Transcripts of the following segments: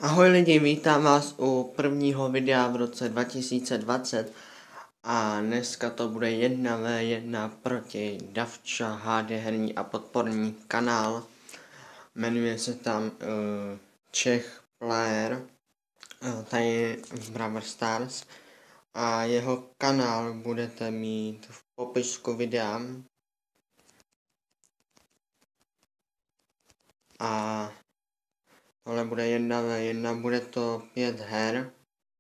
Ahoj lidi, vítám vás u prvního videa v roce 2020 a dneska to bude 1v1 proti Davča HD herní a podporní kanál. Jmenuje se tam Czech Player, tady v Brawl Stars, a jeho kanál budete mít v popisku videa. A tohle bude 1v1, bude to 5 her.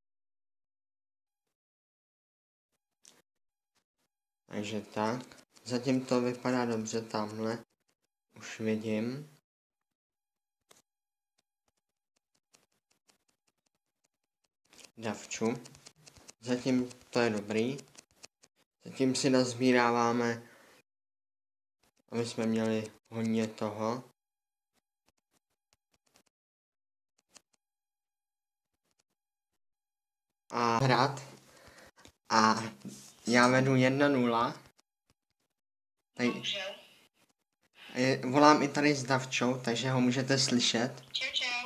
Takže tak. Zatím to vypadá dobře tamhle. Už vidím. Davču. Zatím to je dobrý. Zatím si nazbíráváme, aby jsme měli hodně toho. A hrát. A já vedu 1-0. Volám i tady s Davčou, takže ho můžete slyšet. Čau.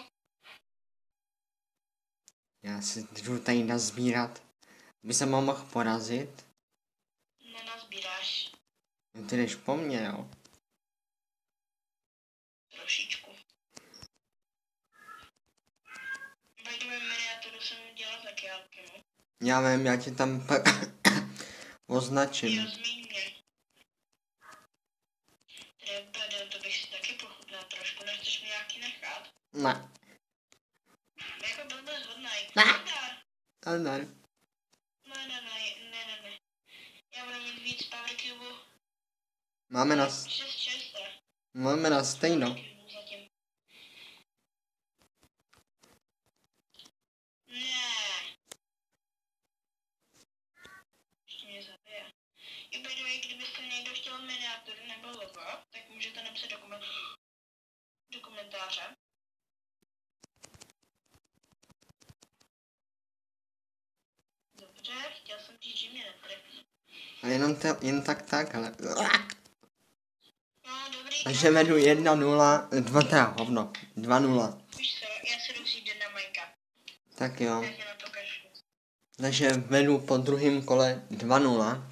Já si jdu tady nazbírat, aby se mohl porazit. Nenazbíráš. No ty jdeš po mně, jo? Trošičku. Bajdeme miniaturu jsem udělal taky, no. Já vím, já ti tam označím. Jo, zmíň mě. Teda, to bych si taky pochutnal trošku, nechceš mi nějaký nechat? Ne. Jako byl bez hodnej. Ne. Ne. Ne. Já budu mít víc Power Cube. Máme na 6. stejno. Zatím. Ne. Ještě mě zabije. I by the way, kdybyste někdo chtěl miniatury nebo logo, tak můžete napsat do komentáře. Dobře, chtěl jsem říct, že mě netrefí. A jen takhle. No, dobrý. Takže vedu 1-0, 2-0. Víš co, já se jdu vzít na Majka. Tak jo. Já tě na to kašlu. Takže vedu po druhém kole 2-0.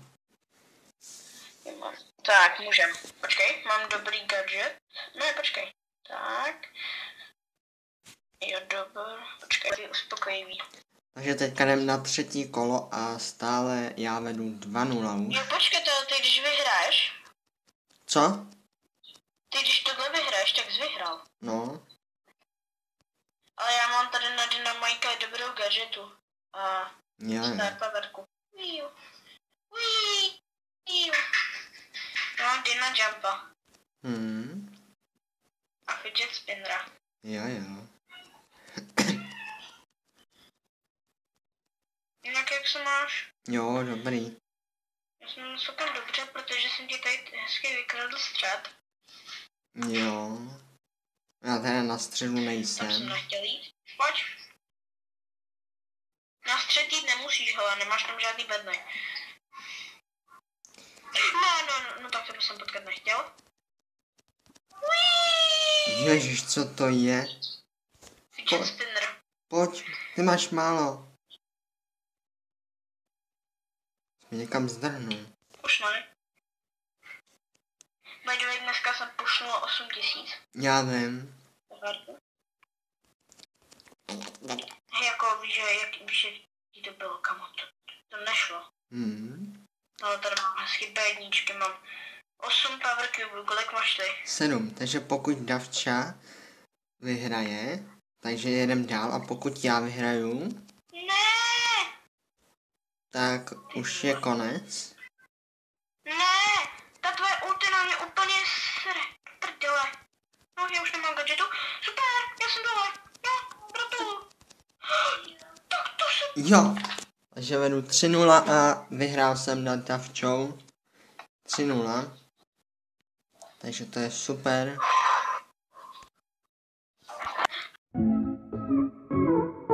Tak, můžem. Počkej, mám dobrý gadget. Ne, počkej. Tak. Jo, dobrý. Počkej, uspokojivý. Takže teďka jdem na třetí kolo a stále já vedu 2-0 už. Jo, počkej, ty když vyhraješ, Co? ty když tohle vyhraješ, tak jsi vyhrál. No. Ale já mám tady na Dynamajka dobrou gadgetu. A Já. star powerku. Mám Dyna Jumpa. A fidget spinnera. Jo. Jinak jak se máš? Jo, dobrý. Já jsem celkem dobře, protože jsem ti tady hezky vykradl střed. Jo. Já tady na středu Tam nejsem. jsem nechtěl jít. Pojď. Na střed jít nemusíš, hele, nemáš tam žádný bedny. No, tak to jsem potkat nechtěl. Ježiš, co to je? Fidget spinner. Pojď, ty máš málo. Jsme někam zdrhnul. Už ne. By the way, dneska jsem pošlul 8000. Já vím. Hej, jako víš, že ti to bylo, kamo, to nešlo. No, tady mám hezky B1, mám 8 Power Cube, kolik máš ty? 7, takže pokud Davča vyhraje, takže jedem dál, a pokud já vyhraju, Ne! tak už je konec. Ne! Ta tvoje ulti na mě úplně sere. Prdele. No, já už nemám gadgetu. Super, já jsem dole. Jo, gratuluju. Tak to se... Jo, takže vedu 3-0 a vyhrál jsem nad Davčou 3-0. Takže to je super.